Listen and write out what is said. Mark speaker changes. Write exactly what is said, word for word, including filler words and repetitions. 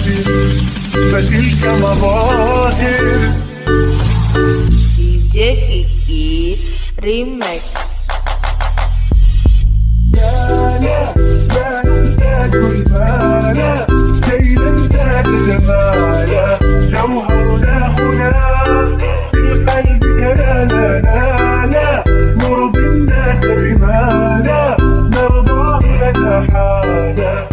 Speaker 1: فتلك مظاهر.
Speaker 2: دي جي كيكي ريميكس.
Speaker 1: لا لا لا نحتاج المال كي نمتلك جمالا، جوهرنا هنا في القلب لا لا لا لا، نرضي الناس بما لا نرضى لك حالا.